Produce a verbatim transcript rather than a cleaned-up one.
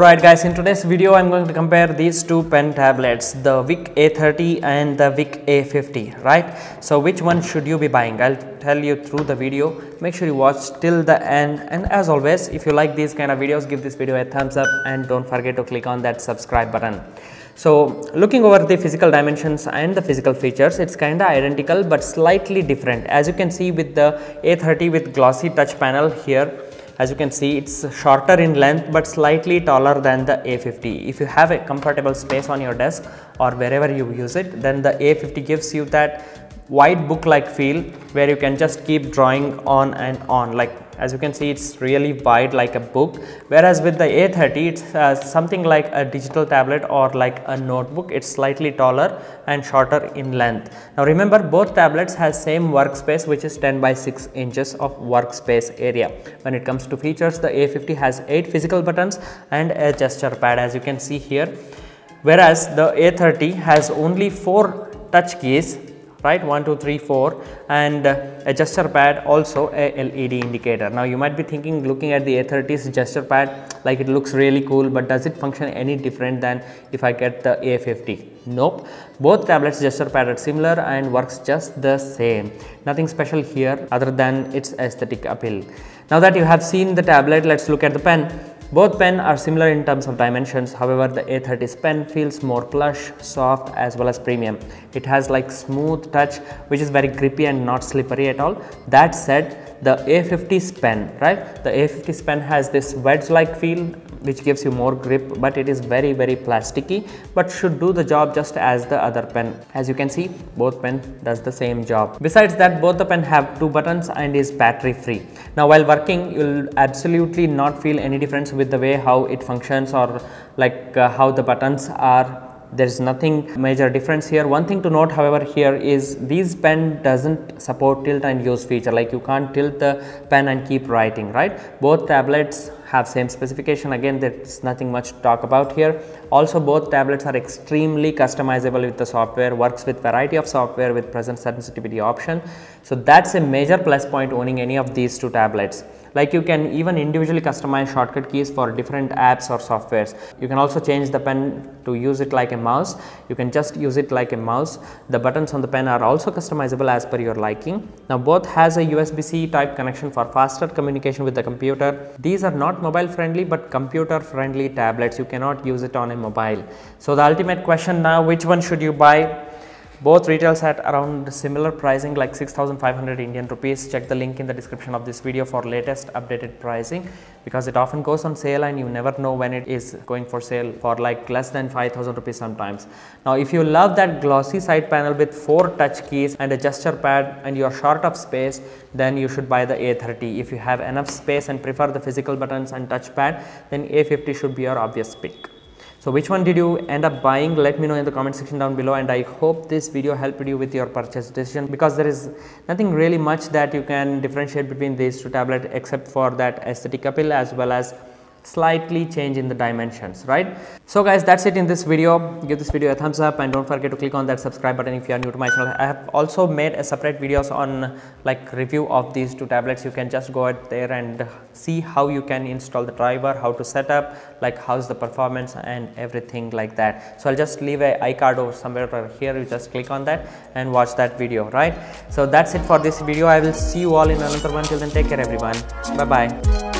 Alright guys, in today's video I'm going to compare these two pen tablets, the Vic A thirty and the Vic A fifty, right? So which one should you be buying? I'll tell you through the video. Make sure you watch till the end, and as always, if you like these kind of videos, give this video a thumbs up and don't forget to click on that subscribe button. So looking over the physical dimensions and the physical features, it's kind of identical but slightly different. As you can see with the A thirty with glossy touch panel here, as you can see, it's shorter in length but slightly taller than the A fifty. If you have a comfortable space on your desk or wherever you use it, then the A fifty gives you that wide book like feel where you can just keep drawing on and on. Like as you can see, it's really wide like a book, whereas with the A thirty it's uh, something like a digital tablet or like a notebook. It's slightly taller and shorter in length. Now remember, both tablets has same workspace, which is ten by six inches of workspace area. When it comes to features, the A fifty has eight physical buttons and a gesture pad, as you can see here, whereas the A thirty has only four touch keys, right? One, two, three, four, and uh, a gesture pad, also a L E D indicator. Now you might be thinking, looking at the A thirty's gesture pad, like it looks really cool, but does it function any different than if I get the A fifty? Nope. Both tablets gesture pad are similar and works just the same. Nothing special here other than its aesthetic appeal. Now that you have seen the tablet, let's look at the pen. Both pen are similar in terms of dimensions. However, the A thirty's pen feels more plush, soft as well as premium. It has like smooth touch, which is very grippy and not slippery at all. That said, the A fifty's pen, right? The A fifty's pen has this wedge like feel, which gives you more grip, but it is very very plasticky, but should do the job just as the other pen. As you can see, both pen does the same job. Besides that, both the pen have two buttons and is battery free. Now while working, you'll absolutely not feel any difference with the way how it functions or like uh, how the buttons are. There is nothing major difference here. One thing to note however here is these pen doesn't support tilt and use feature, like you can't tilt the pen and keep writing, right? Both tablets have same specification. Again, there's nothing much to talk about here. Also, both tablets are extremely customizable with the software, works with variety of software with present sensitivity option. So that's a major plus point owning any of these two tablets. Like you can even individually customize shortcut keys for different apps or softwares. You can also change the pen to use it like a mouse. You can just use it like a mouse. The buttons on the pen are also customizable as per your liking. Now both has a U S B C type connection for faster communication with the computer. These are not mobile friendly but computer friendly tablets. You cannot use it on a mobile. So the ultimate question now, which one should you buy? Both retails at around similar pricing, like six thousand five hundred Indian rupees. Check the link in the description of this video for latest updated pricing, because it often goes on sale and you never know when it is going for sale for like less than five thousand rupees sometimes. Now if you love that glossy side panel with four touch keys and a gesture pad and you are short of space, then you should buy the A thirty. If you have enough space and prefer the physical buttons and touch pad, then A fifty should be your obvious pick. So which one did you end up buying? Let me know in the comment section down below, and I hope this video helped you with your purchase decision, because there is nothing really much that you can differentiate between these two tablets except for that aesthetic appeal as well as slightly change in the dimensions, right? So guys, that's it in this video. Give this video a thumbs up and don't forget to click on that subscribe button if you are new to my channel. I have also made a separate videos on like review of these two tablets. You can just go out there and see how you can install the driver, how to set up, like how's the performance and everything like that. So I'll just leave a iCard or somewhere over here. You just click on that and watch that video, right? So that's it for this video. I will see you all in another one. Till then, take care everyone. Bye bye.